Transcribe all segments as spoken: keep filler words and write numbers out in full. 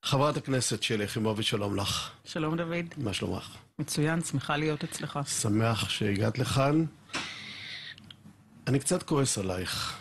חברת הכנסת שלי יחימוביץ', שלום לך. שלום דוד. מה שלומך? מצוין, שמחה להיות אצלך. שמח שהגעת לכאן. אני קצת כועס עלייך.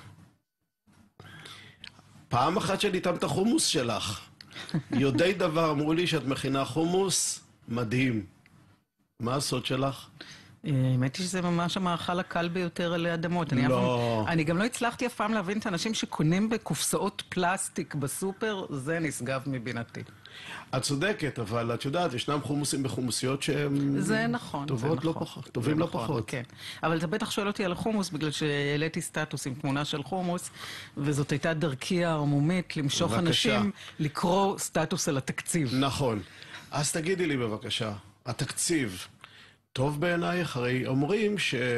פעם אחת שניתם את החומוס שלך. יודעי דבר אמרו לי שאת מכינה חומוס מדהים. מה הסוד שלך? האמת היא שזה ממש המאכל הקל ביותר עלי אדמות. לא. אני גם לא הצלחתי אף פעם להבין את האנשים שקונים בקופסאות פלסטיק בסופר, זה נשגב מבינתי. את צודקת, אבל את יודעת, ישנם חומוסים בחומוסיות שהם... זה נכון, טובות לא פחות, טובים לא פחות. כן. אבל אתה בטח שואל אותי על החומוס, בגלל שהעליתי סטטוס עם תמונה של חומוס, וזאת הייתה דרכי הערמומית למשוך אנשים לקרוא סטטוס על התקציב. נכון. אז תגידי לי בבקשה, התקציב טוב בעינייך? הרי אומרים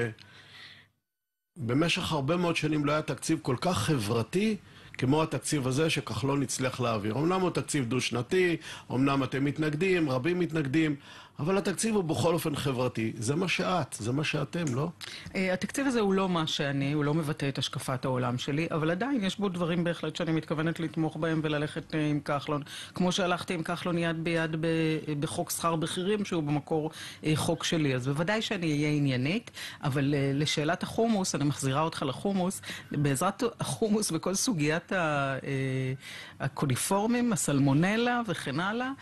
שבמשך הרבה מאוד שנים לא היה תקציב כל כך חברתי כמו התקציב הזה שכחלון הצליח להעביר. אמנם הוא תקציב דו-שנתי, אמנם אתם מתנגדים, רבים מתנגדים, אבל התקציב הוא בכל אופן חברתי. זה מה שאת, זה מה שאתם, לא? התקציב הזה הוא לא מה שאני, הוא לא מבטא את השקפת העולם שלי, אבל עדיין יש בו דברים בהחלט שאני מתכוונת לתמוך בהם וללכת עם כחלון. כמו שהלכתי עם כחלון יד ביד בחוק שכר בכירים, שהוא במקור חוק שלי. אז בוודאי שאני אהיה עניינית, אבל לשאלת החומוס, אני מחזירה אותך לחומוס, בעזרת החומוס וכל סוגיית הקוליפורמים, הסלמונלה וכן הלאה,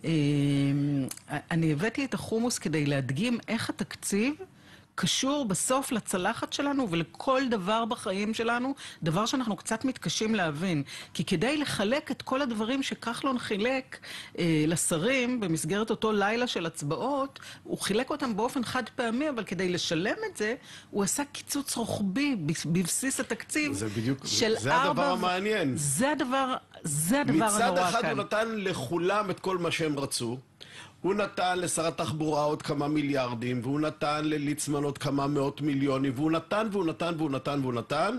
אני הבאתי את החומוס כדי להדגים איך התקציב קשור בסוף לצלחת שלנו ולכל דבר בחיים שלנו, דבר שאנחנו קצת מתקשים להבין. כי כדי לחלק את כל הדברים שכחלון חילק אה, לשרים במסגרת אותו לילה של הצבעות, הוא חילק אותם באופן חד פעמי, אבל כדי לשלם את זה, הוא עשה קיצוץ רוחבי בבסיס התקציב. זה בדיוק, של זה ארבע... הדבר המעניין. זה הדבר, זה הדבר הנורא כאן. מצד אחד הוא נתן לכולם את כל מה שהם רצו, הוא נתן לשר התחבורה עוד כמה מיליארדים, והוא נתן לליצמן עוד כמה מאות מיליונים, והוא נתן והוא נתן והוא נתן והוא נתן,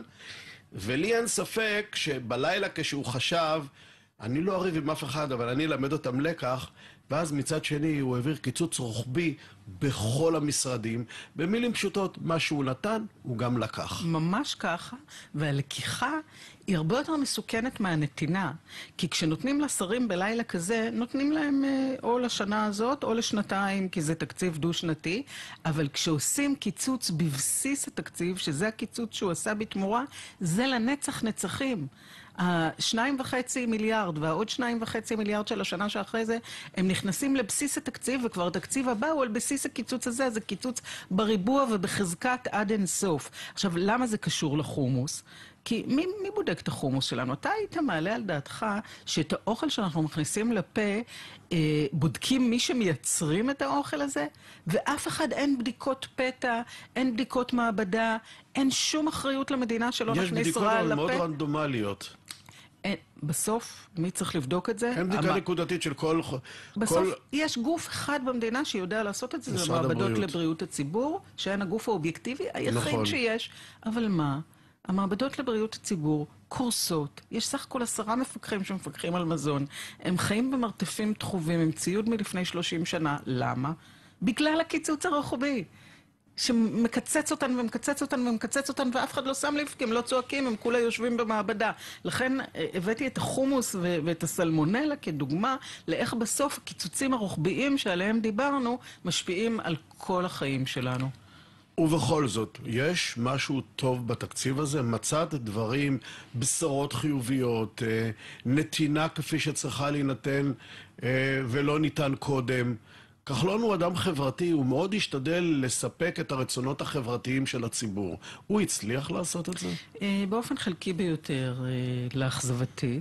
ולי אין ספק שבלילה כשהוא חשב, אני לא אריב עם אף אחד, אבל אני אלמד אותם לקח, ואז מצד שני הוא העביר קיצוץ רוחבי בכל המשרדים. במילים פשוטות, מה שהוא נתן, הוא גם לקח. ממש ככה, והלקיחה היא הרבה יותר מסוכנת מהנתינה. כי כשנותנים לשרים בלילה כזה, נותנים להם אה, או לשנה הזאת או לשנתיים, כי זה תקציב דו-שנתי, אבל כשעושים קיצוץ בבסיס התקציב, שזה הקיצוץ שהוא עשה בתמורה, זה לנצח נצחים. השניים וחצי מיליארד והעוד שניים וחצי מיליארד של השנה שאחרי זה, הם נכנסים לבסיס התקציב, וכבר התקציב הבא הוא על בסיס הקיצוץ הזה, זה קיצוץ בריבוע ובחזקת עד אין סוף. עכשיו, למה זה קשור לחומוס? כי מי, מי בודק את החומוס שלנו? אתה היית מעלה על דעתך שאת האוכל שאנחנו מכניסים לפה, אה, בודקים מי שמייצרים את האוכל הזה, ואף אחד אין בדיקות פתע, אין בדיקות מעבדה, אין שום אחריות למדינה שלא נכניס רע על הפה. יש בדיקות מאוד רנדומליות. אין, בסוף, מי צריך לבדוק את זה? אין בדיקה המ... נקודתית של כל... בסוף, כל... יש גוף אחד במדינה שיודע לעשות את זה, זה מעבדות לבריאות הציבור, שהן הגוף האובייקטיבי היחיד נכון. שיש. אבל מה? המעבדות לבריאות הציבור קורסות, יש סך הכל עשרה מפקחים שמפקחים על מזון, הם חיים במרתפים תחובים, עם ציוד מלפני שלושים שנה, למה? בגלל הקיצוץ הרוחבי, שמקצץ אותן ומקצץ אותן ומקצץ אותן, ואף אחד לא שם לב, כי הם לא צועקים, הם כולה יושבים במעבדה. לכן הבאתי את החומוס ואת הסלמונלה כדוגמה, לאיך בסוף הקיצוצים הרוחביים שעליהם דיברנו, משפיעים על כל החיים שלנו. ובכל זאת, יש משהו טוב בתקציב הזה? מצאת דברים, בשורות חיוביות, נתינה כפי שצריכה להינתן ולא ניתן קודם. כחלון הוא אדם חברתי, הוא מאוד השתדל לספק את הרצונות החברתיים של הציבור. הוא הצליח לעשות את זה? באופן חלקי ביותר, לאכזבתי.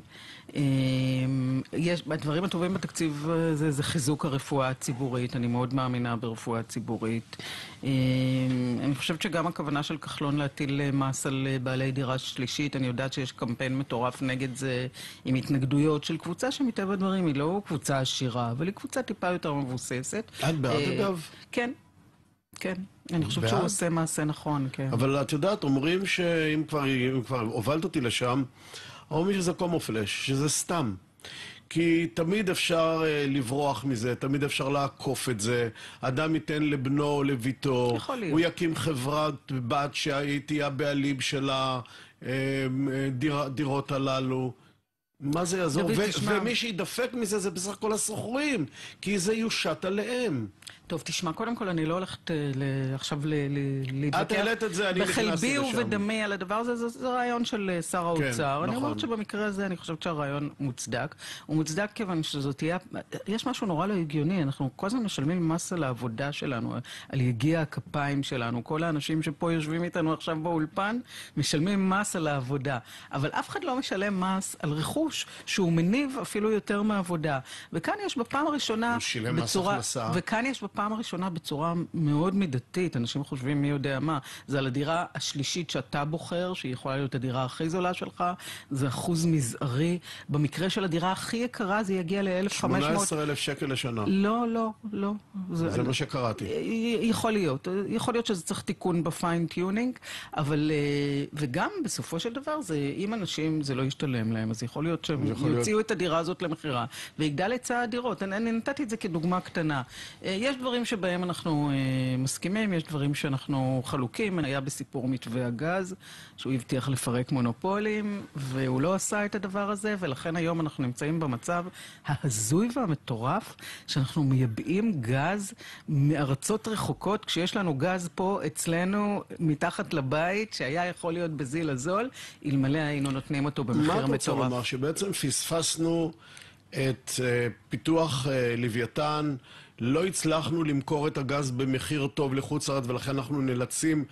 יש, הדברים הטובים בתקציב זה, זה חיזוק הרפואה הציבורית. אני מאוד מאמינה ברפואה ציבורית. אני חושבת שגם הכוונה של כחלון להטיל מס על בעלי דירה שלישית, אני יודעת שיש קמפיין מטורף נגד זה, עם התנגדויות של קבוצה שמטבע הדברים היא לא קבוצה עשירה, אבל היא קבוצה טיפה יותר מבוססת. את בעד אגב? כן. כן, אני חושבת שהוא עושה מעשה נכון, כן. אבל את יודעת, אומרים שאם כבר, כבר הובלת אותי לשם, אומרים שזה קומופלש, שזה סתם. כי תמיד אפשר לברוח מזה, תמיד אפשר לעקוף את זה. אדם ייתן לבנו או לביתו, הוא יקים חברת בת שהייתי הבעלים של הדירות הללו. מה זה יעזור? דוד, ו- תשמע. ומי שידפק מזה זה בסך הכל הסוחרים, כי זה יושת עליהם. טוב, תשמע, קודם כל אני לא הולכת אה, ל- עכשיו ל- ל- להתווכח העלית את זה, אני נכנסתי בחלבי לשם. ובדמי על הדבר הזה, זה, זה רעיון של אה, שר האוצר. אני נכון. אומרת שבמקרה הזה אני חושבת שהרעיון מוצדק. הוא מוצדק כיוון שזאת תהיה... יש משהו נורא לא הגיוני, אנחנו כל הזמן משלמים מס על העבודה שלנו, על יגיע הכפיים שלנו. כל האנשים שפה יושבים איתנו עכשיו באולפן, משלמים מס על העבודה. אבל אף אחד לא משלם מס על רכוש שהוא מניב אפילו יותר מעבודה. וכאן יש בפעם הראשונה... הוא שילם מס בצורה... הכנסה. וכאן יש בפעם הראשונה בצורה מאוד מידתית, אנשים חושבים מי יודע מה, זה על הדירה השלישית שאתה בוחר, שהיא יכולה להיות הדירה הכי זולה שלך, זה אחוז מזערי. במקרה של הדירה הכי יקרה זה יגיע ל-אלף וחמש מאות... שמונה עשרה אלף שקל לשנה. לא, לא, לא. זה מה שקראתי. יכול להיות. יכול להיות שזה צריך תיקון בפיין-טיונינג, אבל... וגם בסופו של דבר, זה, אם אנשים זה לא ישתלם להם, אז יכול להיות שהם יוציאו את הדירה הזאת למחירה, ויגדל היצע הדירות. אני, אני נתתי את זה כדוגמה קטנה. יש דברים שבהם אנחנו מסכימים, יש דברים שאנחנו חלוקים. היה בסיפור מתווה הגז, שהוא הבטיח לפרק מונופולים, והוא לא עשה את הדבר הזה, ולכן היום אנחנו נמצאים במצב ההזוי והמטורף, שאנחנו מייבאים גז מארצות רחוקות, כשיש לנו גז פה אצלנו מתחת לבית, שהיה יכול להיות בזיל הזול, אלמלא היינו נותנים אותו במחיר מטורף. מה אתה רוצה לומר? שבעצם פספסנו את uh, פיתוח uh, לוויתן, לא הצלחנו למכור את הגז במחיר טוב לחוץ לארץ, ולכן אנחנו נאלצים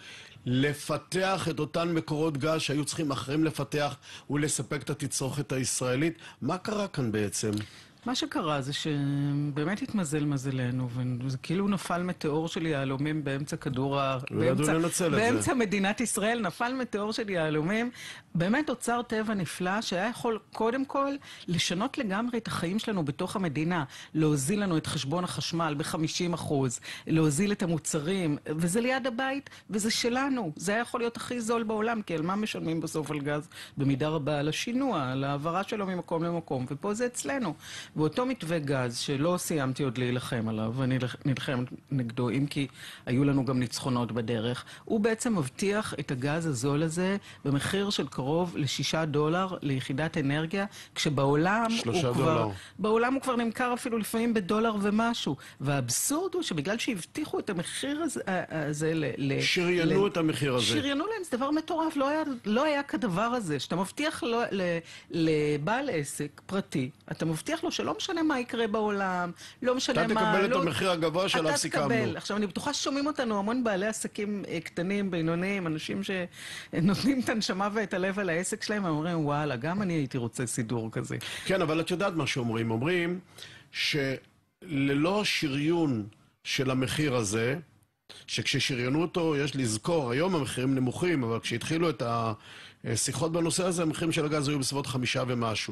לפתח את אותן מקורות גז שהיו צריכים אחרים לפתח ולספק את התצרוכת הישראלית. מה קרה כאן בעצם? מה שקרה זה שבאמת התמזל מזלנו, וזה כאילו נפל מטאור של יהלומים באמצע כדור ה... באמצע, באמצע מדינת ישראל נפל מטאור של יהלומים. באמת אוצר טבע נפלא שהיה יכול קודם כל לשנות לגמרי את החיים שלנו בתוך המדינה, להוזיל לנו את חשבון החשמל ב-חמישים אחוז, להוזיל את המוצרים, וזה ליד הבית, וזה שלנו. זה היה יכול להיות הכי זול בעולם, כי על מה משלמים בסוף על גז? במידה רבה על השינוע, על העברה שלו ממקום למקום, ופה זה אצלנו. ואותו מתווה גז שלא סיימתי עוד להילחם עליו, ואני נלחם נגדו, אם כי היו לנו גם ניצחונות בדרך, הוא בעצם מבטיח את הגז הזול הזה במחיר של קרוב לשישה דולר ליחידת אנרגיה, כשבעולם הוא כבר, דולר. בעולם הוא כבר נמכר אפילו לפעמים בדולר ומשהו. והאבסורד הוא שבגלל שהבטיחו את המחיר הזה, הזה ל, ל, שריינו ל, את המחיר הזה. שריינו להם, זה דבר מטורף, לא היה, לא היה כדבר הזה, שאתה מבטיח לו, ל, לבעל עסק פרטי, אתה מבטיח לו שלא משנה מה יקרה בעולם, לא משנה אתה מה... תקבל את לא... המחיר הגבוה שעליו סיכמנו. אתה תקבל. עכשיו, אני בטוחה ששומעים אותנו המון בעלי עסקים קטנים, בינוניים, אנשים שנותנים את הנשמה ואת הלב על העסק שלהם, ואומרים, וואלה, גם אני הייתי רוצה סידור כזה. כן, אבל את יודעת מה שאומרים. אומרים שללא שריון של המחיר הזה, שכששריינו אותו, יש לזכור, היום המחירים נמוכים, אבל כשהתחילו את השיחות בנושא הזה, המחירים של הגז היו בסביבות חמישה ומשהו.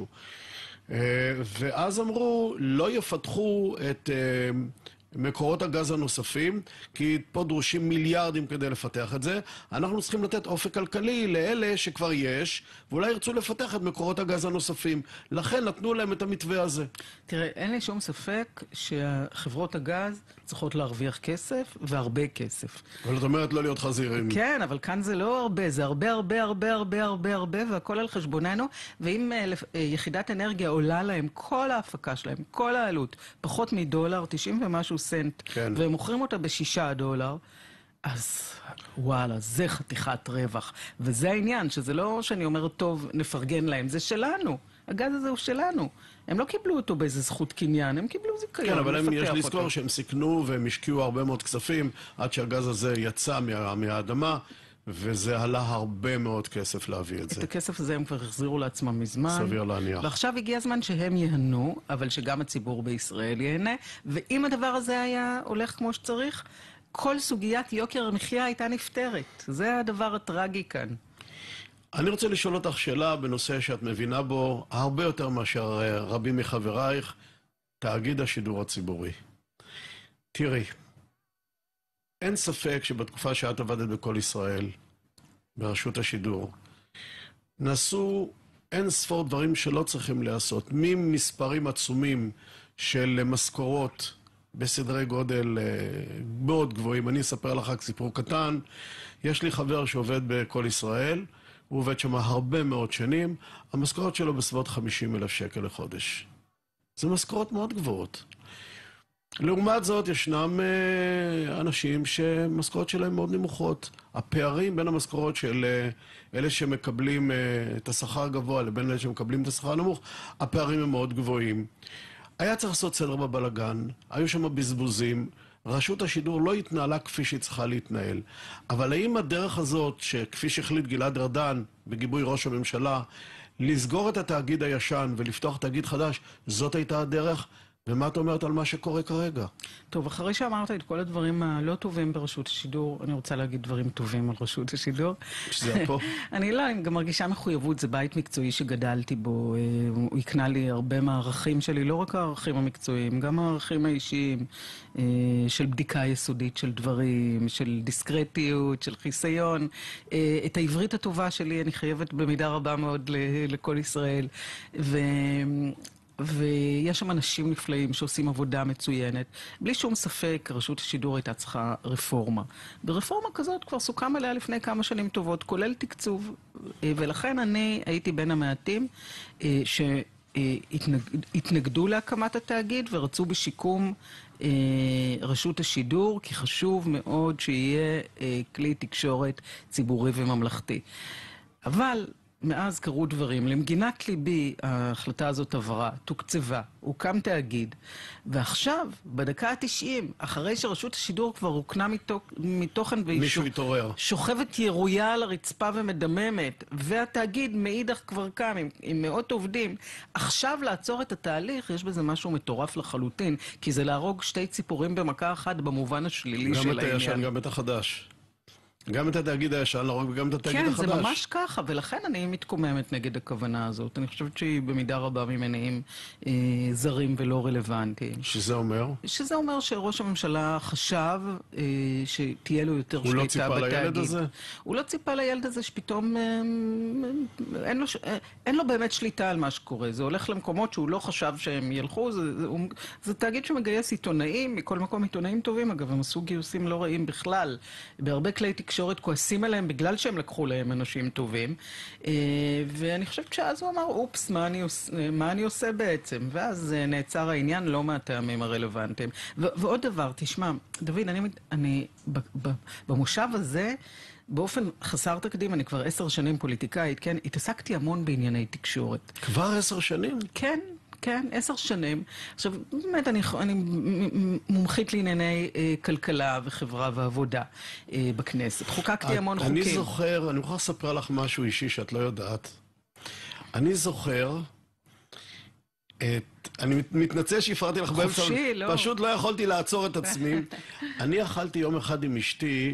ואז אמרו, לא יפתחו את מקורות הגז הנוספים, כי פה דרושים מיליארדים כדי לפתח את זה. אנחנו צריכים לתת אופק כלכלי לאלה שכבר יש, ואולי ירצו לפתח את מקורות הגז הנוספים. לכן נתנו להם את המתווה הזה. תראה, אין לי שום ספק שחברות הגז צריכות להרוויח כסף, והרבה כסף. אבל את אומרת לא להיות חזירים. כן, אבל כאן זה לא הרבה, זה הרבה הרבה הרבה הרבה הרבה הרבה, והכל על חשבוננו, ואם uh, יחידת אנרגיה עולה להם, כל ההפקה שלהם, כל העלות, פחות מדולר, תשעים ומשהו סנט, כן. והם מוכרים אותה בשישה דולר, אז וואלה, זה חתיכת רווח. וזה העניין, שזה לא שאני אומרת, טוב, נפרגן להם, זה שלנו. הגז הזה הוא שלנו. הם לא קיבלו אותו באיזה זכות קניין, הם קיבלו זיכיון. כן, אבל הם, יש לזכור אותו. שהם סיכנו והם השקיעו הרבה מאוד כספים עד שהגז הזה יצא מה, מהאדמה, וזה עלה הרבה מאוד כסף להביא את זה. את הכסף הזה הם כבר החזירו לעצמם מזמן. סביר להניח. ועכשיו הגיע הזמן שהם יהנו, אבל שגם הציבור בישראל ייהנה, ואם הדבר הזה היה הולך כמו שצריך, כל סוגיית יוקר המחיה הייתה נפתרת. זה הדבר הטרגי כאן. אני רוצה לשאול אותך שאלה בנושא שאת מבינה בו הרבה יותר מאשר רבים מחברייך, תאגיד השידור הציבורי. תראי, אין ספק שבתקופה שאת עבדת בכל ישראל, ברשות השידור, נעשו אין ספור דברים שלא צריכים לעשות, ממספרים עצומים של משכורות בסדרי גודל מאוד גבוהים. אני אספר לך רק סיפור קטן. יש לי חבר שעובד בכל ישראל, הוא עובד שם הרבה מאוד שנים, המשכורת שלו בסביבות חמישים אלף שקל לחודש. זה משכורות מאוד גבוהות. לעומת זאת, ישנם אה, אנשים שמשכורות שלהם מאוד נמוכות. הפערים בין המשכורות של אה, אלה שמקבלים אה, את השכר הגבוה לבין אלה שמקבלים את השכר הנמוך, הפערים הם מאוד גבוהים. היה צריך לעשות סדר בבלגן, היו שם בזבוזים, רשות השידור לא התנהלה כפי שהיא צריכה להתנהל. אבל האם הדרך הזאת, שכפי שהחליט גלעד ארדן בגיבוי ראש הממשלה, לסגור את התאגיד הישן ולפתוח תאגיד חדש, זאת הייתה הדרך? ומה את אומרת על מה שקורה כרגע? טוב, אחרי שאמרת את כל הדברים הלא טובים ברשות השידור, אני רוצה להגיד דברים טובים על רשות השידור. שזה פה? אני לא, אני גם מרגישה מחויבות, זה בית מקצועי שגדלתי בו, הוא יקנה לי הרבה מהערכים שלי, לא רק הערכים המקצועיים, גם הערכים האישיים, של בדיקה יסודית של דברים, של דיסקרטיות, של חיסיון. את העברית הטובה שלי אני חייבת במידה רבה מאוד לכל ישראל, ו... ויש שם אנשים נפלאים שעושים עבודה מצוינת. בלי שום ספק, רשות השידור הייתה צריכה רפורמה. ברפורמה כזאת כבר סוכם עליה לפני כמה שנים טובות, כולל תקצוב. ולכן אני הייתי בין המעטים שהתנגדו להקמת התאגיד ורצו בשיקום רשות השידור, כי חשוב מאוד שיהיה כלי תקשורת ציבורי וממלכתי. אבל מאז קרו דברים. למגינת ליבי ההחלטה הזאת עברה, תוקצבה, הוקם תאגיד, ועכשיו, בדקה ה-תשעים, אחרי שרשות השידור כבר הוקנה מתוכן, מישהו התעורר. שוכבת ירויה על הרצפה ומדממת, והתאגיד מאידך כבר קם עם, עם מאות עובדים, עכשיו לעצור את התהליך, יש בזה משהו מטורף לחלוטין, כי זה להרוג שתי ציפורים במכה אחת במובן השלילי של העניין. גם את הישן, גם את החדש. גם את התאגיד הישן להרוג וגם את התאגיד החדש. כן, זה ממש ככה, ולכן אני מתקוממת נגד הכוונה הזאת. אני חושבת שהיא במידה רבה ממניעים אה, זרים ולא רלוונטיים. שזה אומר? שזה אומר שראש הממשלה חשב אה, שתהיה לו יותר שליטה בתאגיד. הוא לא ציפה לילד הזה? הוא לא ציפה לילד הזה שפתאום אה, אין, לו, אה, אין לו באמת שליטה על מה שקורה. זה הולך למקומות שהוא לא חשב שהם ילכו. זה, זה, זה, זה תאגיד שמגייס עיתונאים, מכל מקום עיתונאים טובים. אגב, הם עשו גיוסים לא רעים בכלל. בהרבה כלי תקשורת כועסים עליהם בגלל שהם לקחו להם אנשים טובים, ואני חושבת שאז הוא אמר, אופס, מה אני עושה, מה אני עושה בעצם? ואז נעצר העניין לא מהטעמים הרלוונטיים. ועוד דבר, תשמע, דוד, אני, אני במושב הזה, באופן חסר תקדים, אני כבר עשר שנים פוליטיקאית, כן, התעסקתי המון בענייני תקשורת. כבר עשר שנים? כן. כן, עשר שנים. עכשיו, באמת, אני, אני מומחית לענייני אה, כלכלה וחברה ועבודה אה, בכנסת. חוקקתי המון אני חוקים. זוכר, אני מוכרח לספר לך משהו אישי שאת לא יודעת. אני זוכר, את, אני מתנצל שהפרעתי לך באמצע, חופשי, לא. פשוט לא יכולתי לעצור את עצמי. אני אכלתי יום אחד עם אשתי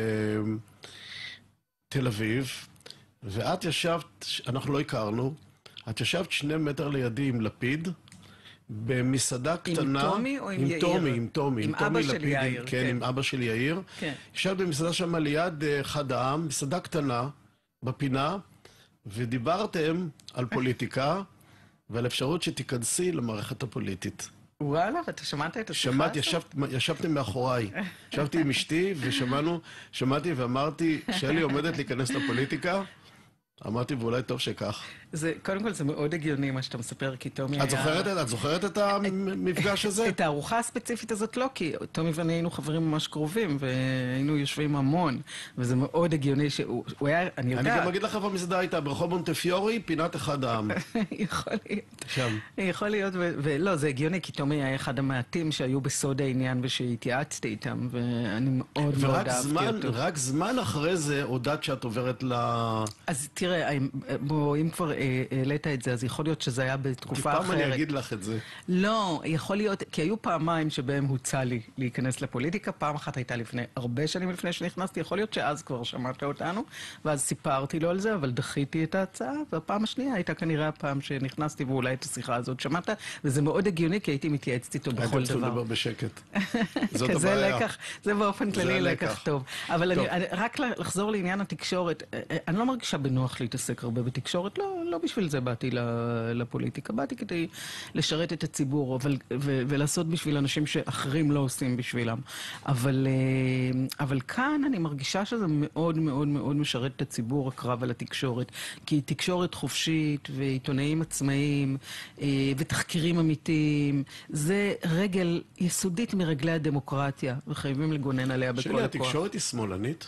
בתל אביב, ואת ישבת, אנחנו לא הכרנו, את ישבת שני מטר לידי עם לפיד, במסעדה קטנה... עם תומי או עם עם יאיר? תומי, עם תומי. עם אבא של יאיר. כן, עם אבא של יאיר. כן. ישבת במסעדה שם ליד אחד העם, מסעדה קטנה, בפינה, ודיברתם על פוליטיקה, ועל אפשרות שתיכנסי למערכת הפוליטית. וואלה, ואתה שמעת את השיחה? שמעתי, ישבתם מאחוריי. ישבתי עם אשתי ושמענו, שמעתי ואמרתי, שלי עומדת להיכנס לפוליטיקה, אמרתי, ואולי טוב שכך. זה, קודם כל, זה מאוד הגיוני מה שאתה מספר, כי תומי היה... את זוכרת, את זוכרת את המפגש הזה? את הארוחה הספציפית הזאת לא, כי תומי ואני היינו חברים ממש קרובים, והיינו יושבים המון, וזה מאוד הגיוני שהוא היה, אני יודעת... אני גם אגיד לך איפה המסעדה הייתה, ברחוב מונטפיורי, פינת אחד העם. יכול להיות. שם. יכול להיות, ולא, זה הגיוני, כי תומי היה אחד המעטים שהיו בסוד העניין ושהתייעצתי איתם, ואני מאוד מאוד אהבתי אותו. ורק זמן אחרי זה הודעת שאת עוברת ל... אז תראה, בוא, אם כבר העלית את זה, אז יכול להיות שזה היה בתקופה אחרת. פעם אני אגיד לך את זה. לא, יכול להיות, כי היו פעמיים שבהם הוצע לי להיכנס לפוליטיקה, פעם אחת הייתה לפני, הרבה שנים לפני שנכנסתי, יכול להיות שאז כבר שמעת אותנו, ואז סיפרתי לו על זה, אבל דחיתי את ההצעה, והפעם השנייה הייתה כנראה הפעם שנכנסתי, ואולי את השיחה הזאת שמעת, וזה מאוד הגיוני, כי הייתי מתייעצת איתו בכל דבר. הייתם צריכים לדבר בשקט. זאת הבעיה. לקח, זה באופן כללי לקח טוב. אבל אני, רק לחזור לעניין התקשורת, אני לא מרגישה בנוח הכרח להתעסק הרבה בתקשורת. לא, לא בשביל זה באתי לפוליטיקה. באתי כדי לשרת את הציבור אבל, ו, ולעשות בשביל אנשים שאחרים לא עושים בשבילם. אבל, אבל כאן אני מרגישה שזה מאוד מאוד מאוד משרת את הציבור, הקרב על התקשורת. כי תקשורת חופשית ועיתונאים עצמאיים ותחקירים אמיתיים, זה רגל יסודית מרגלי הדמוקרטיה, וחייבים לגונן עליה בכל הכוח. שלי, התקשורת היא שמאלנית?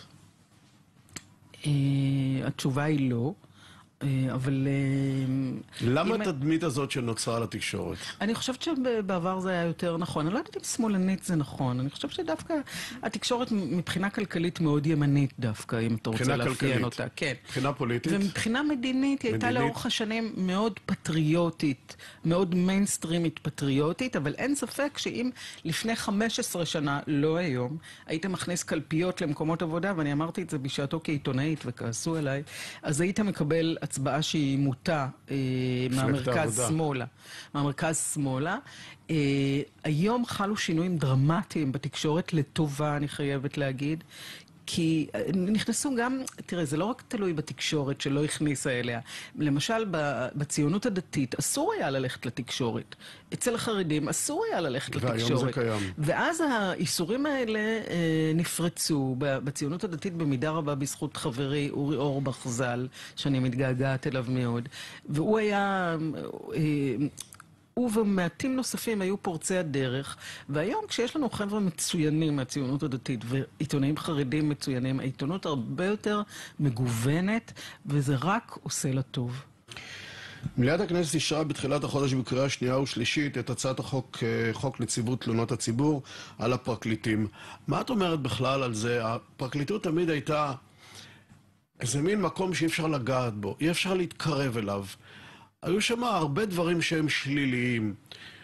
התשובה היא לא, אבל... למה התדמית הזאת שנוצרה לתקשורת? אני חושבת שבעבר זה היה יותר נכון. אני לא יודעת אם שמאלנית זה נכון. אני חושבת שדווקא התקשורת מבחינה כלכלית מאוד ימנית דווקא, אם אתה רוצה לאפיין אותה. כן. מבחינה פוליטית? ומבחינה מדינית היא הייתה לאורך השנים מאוד פטריוטית, מאוד מיינסטרימית פטריוטית, אבל אין ספק שאם לפני חמש עשרה שנה, לא היום, היית מכניס קלפיות למקומות עבודה, ואני אמרתי את זה בשעתו כעיתונאית וכעסו אליי, אז היית מקבל הצבעה שהיא מוטה אה, מהמרכז שמאלה. מהמרכז שמאלה. אה, היום חלו שינויים דרמטיים בתקשורת, לטובה אני חייבת להגיד, כי נכנסו גם, תראה, זה לא רק תלוי בתקשורת שלא הכניסה אליה. למשל, בציונות הדתית אסור היה ללכת לתקשורת. אצל החרדים אסור היה ללכת לתקשורת. והיום זה קיים. ואז האיסורים האלה אה, נפרצו בציונות הדתית במידה רבה בזכות חברי אורי אורבך ז"ל, שאני מתגעגעת אליו מאוד. והוא היה... אה, הוא ומעטים נוספים היו פורצי הדרך, והיום כשיש לנו חבר'ה מצוינים מהציונות הדתית ועיתונאים חרדים מצוינים, העיתונות הרבה יותר מגוונת, וזה רק עושה לה טוב. מליאת הכנסת אישרה בתחילת החודש בקריאה שנייה ושלישית את הצעת החוק, חוק נציבות תלונות הציבור על הפרקליטים. מה את אומרת בכלל על זה? הפרקליטות תמיד הייתה איזה מין מקום שאי אפשר לגעת בו, אי אפשר להתקרב אליו. היו שם הרבה דברים שהם שליליים.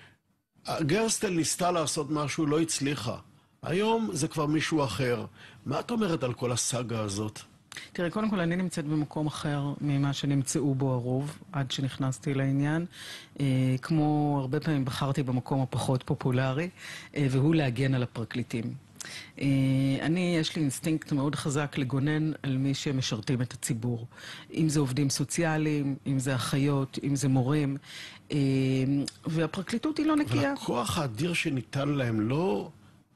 גרסטל ניסתה לעשות משהו, לא הצליחה. היום זה כבר מישהו אחר. מה את אומרת על כל הסאגה הזאת? תראה, קודם כל אני נמצאת במקום אחר ממה שנמצאו בו הרוב, עד שנכנסתי לעניין. כמו הרבה פעמים בחרתי במקום הפחות פופולרי, והוא להגן על הפרקליטים. אני, יש לי אינסטינקט מאוד חזק לגונן על מי שמשרתים את הציבור. אם זה עובדים סוציאליים, אם זה אחיות, אם זה מורים, והפרקליטות היא לא נקייה. אבל הכוח האדיר שניתן להם לא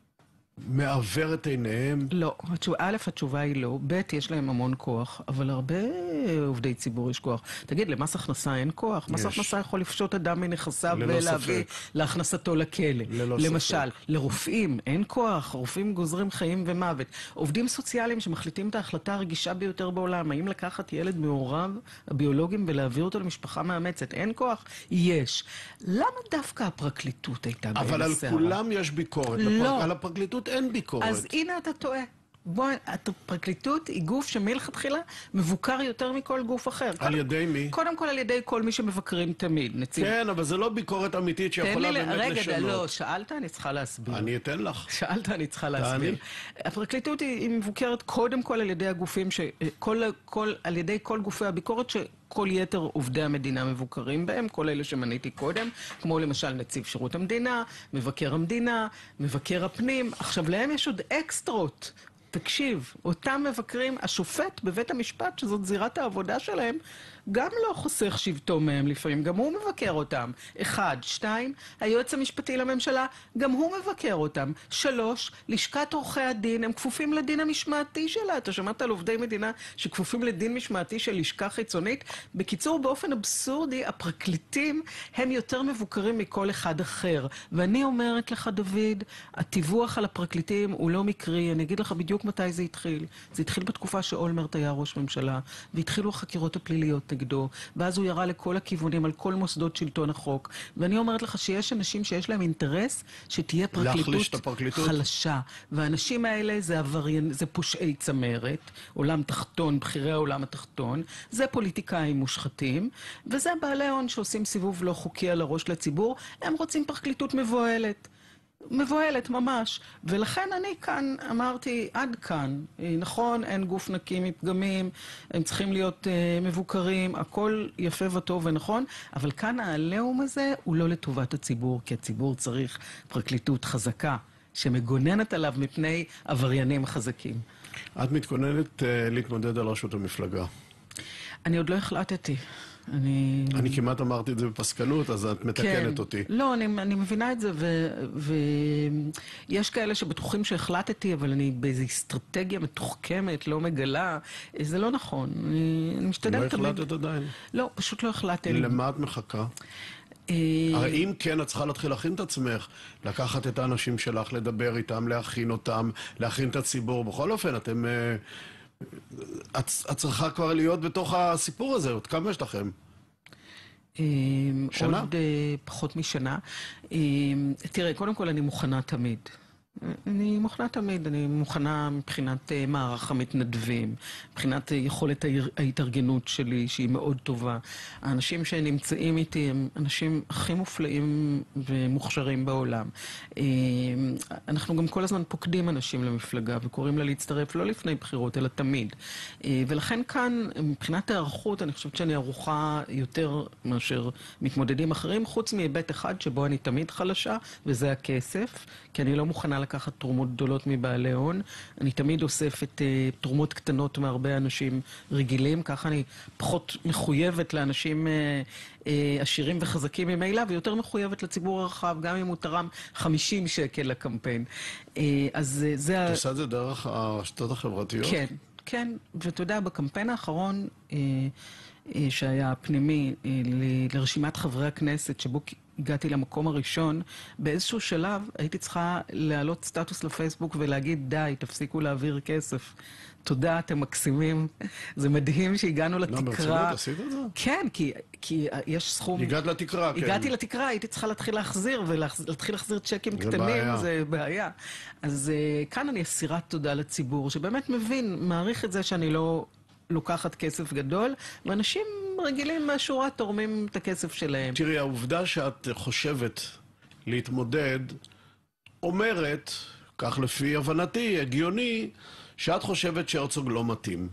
מעבר את עיניהם? לא. א', התשובה היא לא. ב', יש להם המון כוח, אבל הרבה עובדי ציבור יש כוח. תגיד, למס הכנסה אין כוח? מס הכנסה יכול לפשוט אדם מנכסיו ולהביא להכנסתו לכלא. למשל, לרופאים אין כוח. רופאים גוזרים חיים ומוות. עובדים סוציאליים שמחליטים את ההחלטה הרגישה ביותר בעולם, האם לקחת ילד מעורב הביולוגים ולהעביר אותו למשפחה מאמצת, אין כוח? יש. למה דווקא הפרקליטות הייתה בעין הסערה? אבל על כולם יש ביקורת. לא. על הפרקליטות אין ביקורת. אז הנה אתה טועה. בוא, הפרקליטות היא גוף שמלכתחילה מבוקר יותר מכל גוף אחר. על ידי מי? קודם כל על ידי כל מי שמבקרים תמיד. נציב. כן, אבל זה לא ביקורת אמיתית שיכולה באמת רגע, לשנות. רגע, לא, שאלת, אני צריכה להסביר. אני אתן לך. שאלת, אני צריכה להסביר. הפרקליטות היא, היא מבוקרת קודם כל על ידי הגופים, ש, כל, כל, על ידי כל גופי הביקורת שכל יתר עובדי המדינה מבוקרים בהם, כל אלה שמניתי קודם, כמו למשל נציב שירות המדינה, מבקר המדינה, מבקר הפנים. עכשיו, להם יש עוד אקסטרות. תקשיב, אותם מבקרים, השופט בבית המשפט, שזאת זירת העבודה שלהם, גם לא חוסך שבטו מהם לפעמים, גם הוא מבקר אותם. אחד, שתיים, היועץ המשפטי לממשלה, גם הוא מבקר אותם. שלוש, לשכת עורכי הדין, הם כפופים לדין המשמעתי שלה. אתה שמעת על עובדי מדינה שכפופים לדין משמעתי של לשכה חיצונית? בקיצור, באופן אבסורדי, הפרקליטים הם יותר מבוקרים מכל אחד אחר. ואני אומרת לך, דוד, הטיווח על הפרקליטים הוא לא מקרי. אני אגיד לך בדיוק מתי זה התחיל. זה התחיל בתקופה שאולמרט היה ראש ממשלה, והתחילו החקירות הפליליות נגדו, ואז הוא ירה לכל הכיוונים על כל מוסדות שלטון החוק. ואני אומרת לך שיש אנשים שיש להם אינטרס שתהיה פרקליטות חלשה. והאנשים האלה זה עבריין, זה פושעי צמרת, עולם תחתון, בחירי העולם התחתון, זה פוליטיקאים מושחתים, וזה בעלי הון שעושים סיבוב לא חוקי על הראש לציבור. הם רוצים פרקליטות מבוהלת. מבוהלת ממש, ולכן אני כאן אמרתי עד כאן, נכון, אין גוף נקי מפגמים, הם צריכים להיות uh, מבוקרים, הכל יפה וטוב ונכון, אבל כאן העליהום הזה הוא לא לטובת הציבור, כי הציבור צריך פרקליטות חזקה שמגוננת עליו מפני עבריינים חזקים. את מתכוננת uh, להתמודד על ראשות המפלגה. אני עוד לא החלטתי. אני... אני כמעט אמרתי את זה בפסקנות, אז את מתקנת כן. אותי. לא, אני, אני מבינה את זה, ויש ו... כאלה שבטוחים שהחלטתי, אבל אני באיזו אסטרטגיה מתוחכמת, לא מגלה. זה לא נכון. אני, אני משתדלת לא תמיד... החלטת עדיין? לא, פשוט לא החלטתי. למה את מחכה? הרי אם כן, את צריכה להתחיל להכין את עצמך, לקחת את האנשים שלך, לדבר איתם, להכין אותם, להכין את הציבור. בכל אופן, אתם... את, את צריכה כבר להיות בתוך הסיפור הזה, עוד כמה יש לכם? שנה? עוד פחות משנה. תראה, קודם כל אני מוכנה תמיד. אני מוכנה תמיד, אני מוכנה מבחינת מערך המתנדבים, מבחינת יכולת ההתארגנות שלי שהיא מאוד טובה. האנשים שנמצאים איתי הם אנשים הכי מופלאים ומוכשרים בעולם. אנחנו גם כל הזמן פוקדים אנשים למפלגה וקוראים לה להצטרף לא לפני בחירות אלא תמיד. ולכן כאן מבחינת הערכות אני חושבת שאני ערוכה יותר מאשר מתמודדים אחרים, חוץ מהיבט אחד שבו אני תמיד חלשה וזה הכסף, כי אני לא מוכנה לקחת תרומות גדולות מבעלי הון. אני תמיד אוספת uh, תרומות קטנות מהרבה אנשים רגילים, ככה אני פחות מחויבת לאנשים uh, uh, עשירים וחזקים ממילא, ויותר מחויבת לציבור הרחב, גם אם הוא תרם חמישים שקל לקמפיין. Uh, אז uh, זה... אתה עושה את זה דרך הרשתות החברתיות? כן, כן. ואתה יודע, בקמפיין האחרון uh, uh, שהיה פנימי uh, ל- לרשימת חברי הכנסת, שבו הגעתי למקום הראשון, באיזשהו שלב הייתי צריכה להעלות סטטוס לפייסבוק ולהגיד, די, תפסיקו להעביר כסף. תודה, אתם מקסימים. זה מדהים שהגענו לתקרה. לא, ברצינות, עשית את זה? כן, כי, כי יש סכום... הגעת לתקרה, כן. הגעתי לתקרה, הייתי צריכה להתחיל להחזיר, ולהתחיל להחזיר צ'קים זה קטנים, בעיה. זה בעיה. אז uh, כאן אני אסירת תודה לציבור, שבאמת מבין, מעריך את זה שאני לא לוקחת כסף גדול, ואנשים רגילים מהשורה תורמים את הכסף שלהם. תראי, העובדה שאת חושבת להתמודד אומרת, כך לפי הבנתי, הגיוני, שאת חושבת שהרצוג לא מתאים.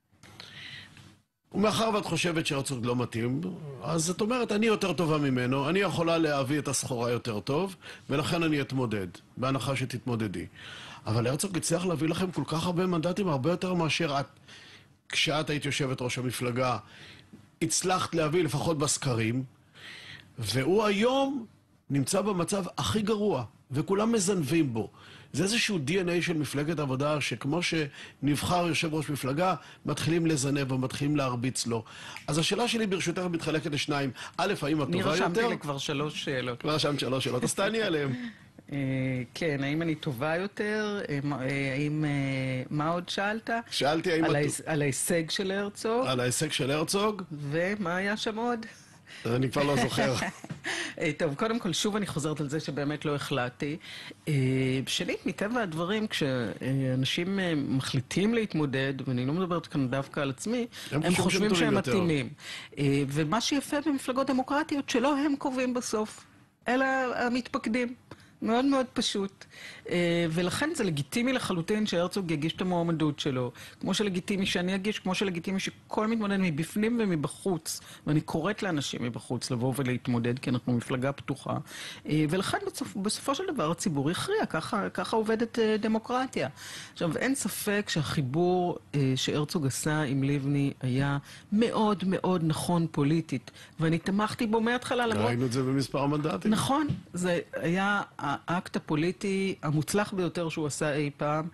ומאחר ואת חושבת שהרצוג לא מתאים, אז את אומרת, אני יותר טובה ממנו, אני יכולה להביא את הסחורה יותר טוב, ולכן אני אתמודד, בהנחה שתתמודדי. אבל הרצוג הצליח להביא לכם כל כך הרבה מנדטים, הרבה יותר מאשר את, כשאת היית יושבת ראש המפלגה, הצלחת להביא לפחות בסקרים, והוא היום נמצא במצב הכי גרוע, וכולם מזנבים בו. זה איזשהו די אן איי של מפלגת עבודה, שכמו שנבחר יושב ראש מפלגה, מתחילים לזנב ומתחילים להרביץ לו. אז השאלה שלי ברשותך מתחלקת לשניים. א', האם את טובה יותר? אני רשמתי לי כבר שלוש שאלות. כבר רשמת שלוש שאלות, אז תעני עליהם. כן, האם אני טובה יותר? האם... מה עוד שאלת? שאלתי האם... על ההישג של הרצוג. על ההישג של הרצוג. ומה היה שם עוד? אני כבר לא זוכר. טוב, קודם כל, שוב אני חוזרת על זה שבאמת לא החלטתי. שנית, מטבע הדברים, כשאנשים מחליטים להתמודד, ואני לא מדברת כאן דווקא על עצמי, הם חושבים שהם מתאימים. ומה שיפה במפלגות דמוקרטיות, שלא הם קובעים בסוף, אלא המתפקדים. מאוד מאוד פשוט. ולכן זה לגיטימי לחלוטין שהרצוג יגיש את המועמדות שלו. כמו שלגיטימי שאני אגיש, כמו שלגיטימי שכל מתמודד מבפנים ומבחוץ. ואני קוראת לאנשים מבחוץ לבוא ולהתמודד, כי אנחנו מפלגה פתוחה. ולכן בסופ, בסופו של דבר הציבור יכריע. ככה, ככה עובדת דמוקרטיה. עכשיו, אין ספק שהחיבור שהרצוג עשה עם לבני היה מאוד מאוד נכון פוליטית. ואני תמכתי בו מההתחלה. למרות... ראינו את זה במספר המנדטים. נכון. זה היה... האקט הפוליטי המוצלח ביותר שהוא עשה אי פעם.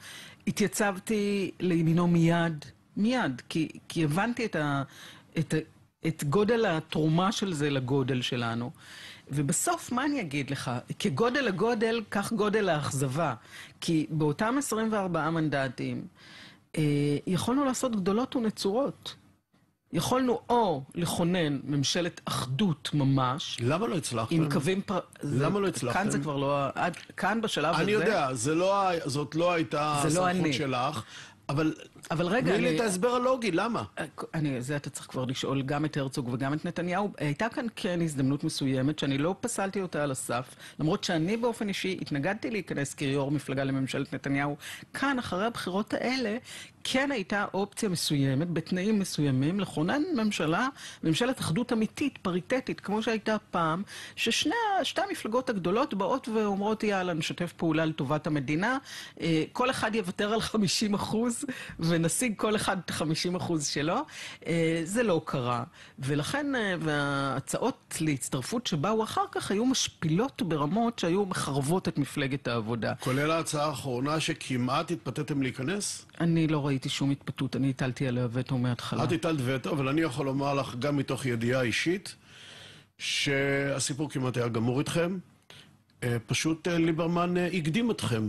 התייצבתי לימינו מיד, מיד, כי, כי הבנתי את, ה, את, ה, את גודל התרומה של זה לגודל שלנו. ובסוף, מה אני אגיד לך? כגודל הגודל, כך גודל האכזבה. כי באותם עשרים וארבעה מנדטים, אה, יכולנו לעשות גדולות ונצורות. יכולנו או לכונן ממשלת אחדות ממש. למה לא הצלחתם? עם קווים פר... למה לא הצלחתם? כאן זה כבר לא... כאן בשלב הזה... אני יודע, זה לא, זאת לא הייתה הסמכות שלך, אבל... אבל רגע, תני לי אני... את ההסבר הלוגי, למה? אני, זה אתה צריך כבר לשאול גם את הרצוג וגם את נתניהו. הייתה כאן כן הזדמנות מסוימת שאני לא פסלתי אותה על הסף, למרות שאני באופן אישי התנגדתי להיכנס כיו"ר מפלגה לממשלת נתניהו. כאן, אחרי הבחירות האלה, כן הייתה אופציה מסוימת, בתנאים מסוימים, לכונן ממשלה, ממשלת אחדות אמיתית, פריטטית, כמו שהייתה פעם, ששני שתי המפלגות הגדולות באות ואומרות, יאללה, נשתף פעולה לטובת המדינה, כל אחד יוותר על חמישים אחוז, ו... ונשיג כל אחד את ה-חמישים אחוז שלו. זה לא קרה. ולכן, וההצעות להצטרפות שבאו אחר כך היו משפילות ברמות שהיו מחרבות את מפלגת העבודה. כולל ההצעה האחרונה שכמעט התפתיתם להיכנס? אני לא ראיתי שום התפתות, אני הטלתי עליה וטו מההתחלה. את הטלת וטו, אבל אני יכול לומר לך גם מתוך ידיעה אישית, שהסיפור כמעט היה גמור איתכם. פשוט ליברמן הקדים אתכם.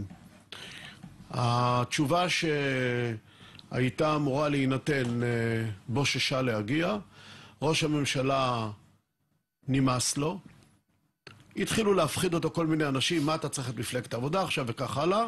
התשובה שהייתה אמורה להינתן בוששה להגיע, ראש הממשלה נמאס לו, התחילו להפחיד אותו כל מיני אנשים, מה אתה צריך את מפלגת העבודה עכשיו וכך הלאה.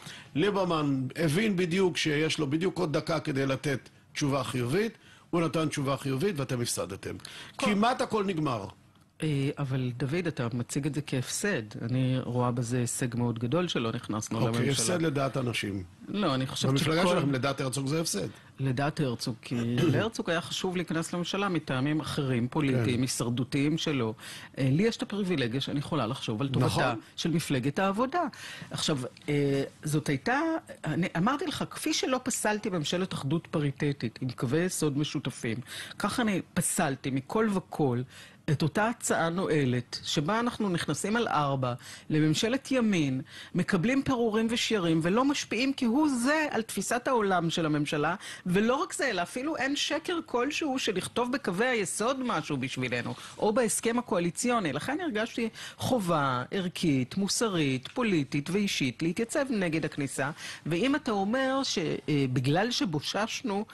ליברמן הבין בדיוק שיש לו בדיוק עוד דקה כדי לתת תשובה חיובית, הוא נתן תשובה חיובית ואתם הפסדתם. כמעט הכל נגמר. אבל דוד, אתה מציג את זה כהפסד. אני רואה בזה הישג מאוד גדול שלא נכנסנו לממשלה. אוקיי, הפסד לדעת אנשים. לא, אני חושבת שכל... במפלגה שלכם לדעת הרצוג זה הפסד. לדעת הרצוג, כי להרצוג היה חשוב להיכנס לממשלה מטעמים אחרים, פוליטיים, הישרדותיים שלו. לי יש את הפריבילגיה שאני יכולה לחשוב על טובתה של מפלגת העבודה. עכשיו, זאת הייתה... אמרתי לך, כפי שלא פסלתי ממשלת אחדות פריטטית עם קווי יסוד משותפים, כך אני פסלתי מכל וכל את אותה הצעה נועלת, שבה אנחנו נכנסים על ארבע, לממשלת ימין, מקבלים פירורים ושיירים, ולא משפיעים כהוא זה על תפיסת העולם של הממשלה, ולא רק זה, אלא אפילו אין שקר כלשהו שלכתוב בקווי היסוד משהו בשבילנו, או בהסכם הקואליציוני. לכן הרגשתי חובה ערכית, מוסרית, פוליטית ואישית להתייצב נגד הכניסה, ואם אתה אומר שבגלל שבוששנו,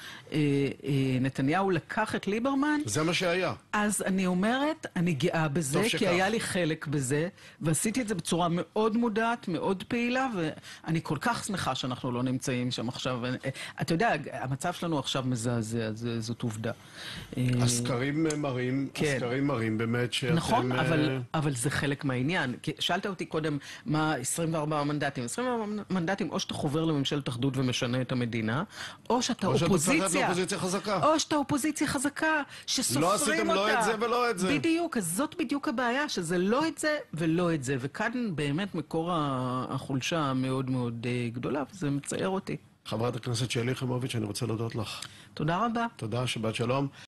נתניהו לקח את ליברמן, זה מה שהיה. אז אני אומר, אני גאה בזה, כי היה לי חלק בזה, ועשיתי את זה בצורה מאוד מודעת, מאוד פעילה, ואני כל כך שמחה שאנחנו לא נמצאים שם עכשיו. אתה יודע, המצב שלנו עכשיו מזעזע, זאת עובדה. הסקרים מראים, הסקרים מראים באמת שאתם... נכון, אבל זה חלק מהעניין. שאלת אותי קודם, מה עשרים וארבעה מנדטים? עשרים וארבעה מנדטים, או שאתה חובר לממשלת אחדות ומשנה את המדינה, או שאתה אופוזיציה, או שאתה אופוזיציה חזקה, שסופרים אותה. לא עשיתם לא את זה ולא את זה. בדיוק, אז זאת בדיוק הבעיה, שזה לא את זה ולא את זה, וכאן באמת מקור החולשה המאוד מאוד גדולה, וזה מצייר אותי. חברת הכנסת שלי יחימוביץ', אני רוצה להודות לך. תודה רבה. תודה, שבת שלום.